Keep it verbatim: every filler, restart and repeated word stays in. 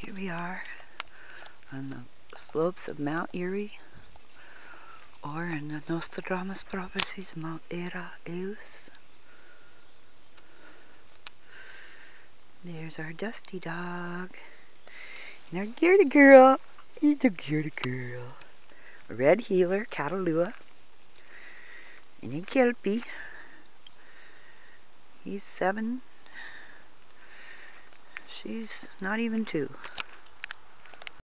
Here we are on the slopes of Mount Erie, or in the Nostradamus prophecies, Mount Era Eus. There's our Dusty dog. And our Gerda girl. He's a Gerda girl. A red heeler, Catalua. And a Kelpie. He's seven. She's not even two.